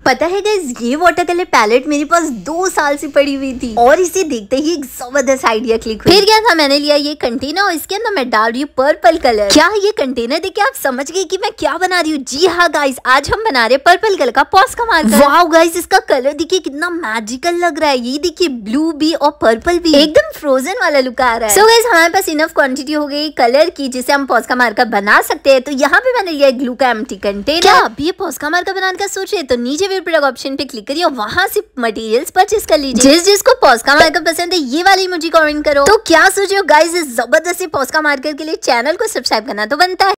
पता है गाइस, ये वाटर कलर पैलेट मेरे पास 2 साल से पड़ी हुई थी और इसे देखते ही एक जबरदस्त आइडिया क्लिक हुई। फिर क्या था, मैंने लिया ये कंटेनर और इसके अंदर मैं डाल रही हूँ पर्पल कलर। क्या ये कंटेनर देख के आप समझ गए कि मैं क्या बना रही हूँ? जी हाँ गाइस, आज हम बना रहे हैं पर्पल कलर का पोस्का मार्कर। वाओ गाइस, इसका कलर देखिए कितना मैजिकल लग रहा है। ये देखिए ब्लू भी और पर्पल भी, एकदम फ्रोजन वाला लुक आ रहा है। सो गाइस, हमारे पास इनफ क्वांटिटी हो गई कलर की जिसे हम पोस्का मार्कर बना सकते हैं। तो यहाँ पे मैंने लिया ग्लू का एम्प्टी कंटेनर। क्या आप ये पोस्का मार्कर बनाने का सोच रहे हैं तो नीचे प्रोडक्ट ऑप्शन पे क्लिक करिए और वहां से मटेरियल्स परचेज कर लीजिए। जिसको पोस्का मार्कर पसंद है ये वाली इमोजी कमेंट करो। तो क्या सोच रहे हो गाइस, इस जबरदस्त पोस्का मार्कर के लिए चैनल को सब्सक्राइब करना तो बनता है।